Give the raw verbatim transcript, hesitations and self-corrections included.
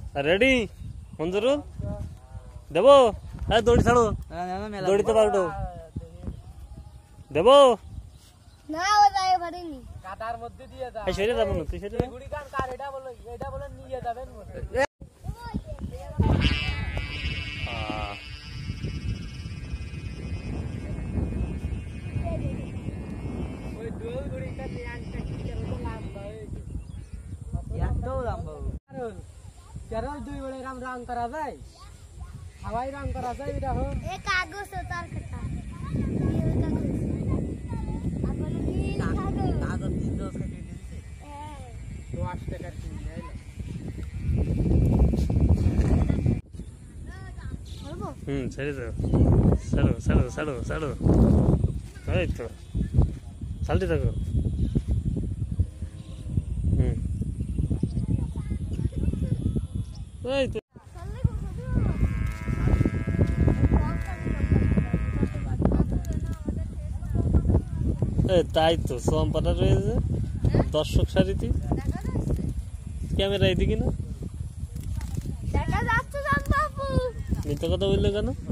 ready Manjurul দেব হ্যাঁ দড়ি ছাড়ো দড়ি তো পাল্টো দেব না ও যায় পারিনি কাদার মধ্যে দিয়ে দাও এই সরে যাবো না তুই সরে যা গুড়ি গান কার এটা বলো এটা বলে নিয়ে যাবেন আহ ওই দোল গুড়িটা নিয়ে আনতে কি করে লম্বা হয়েছে এত লম্বা কারণ কেরল দুই বলে রাম রং করা যায় হাওয়াই রং করা যায় এটা হো এ কাগজ তার কাটা নীল কাগজ আপন নীল কাগজ কাগজ তিন দশ কেটে দিয়েছে হ্যাঁ দশ টাকার কিনে আইলো বলবো হুম ছেড়ে দাও ছাড়ো ছাড়ো ছাড়ো ছাড়ো এই তো চালতে থাকো হুম এই তো এই তাই তো সোমপাটা রয়েছে দর্শক সারিতে ক্যামেরা এদিকে না দেখা যাচ্ছে জান বাবু মিথ্যা কথা বললে কেন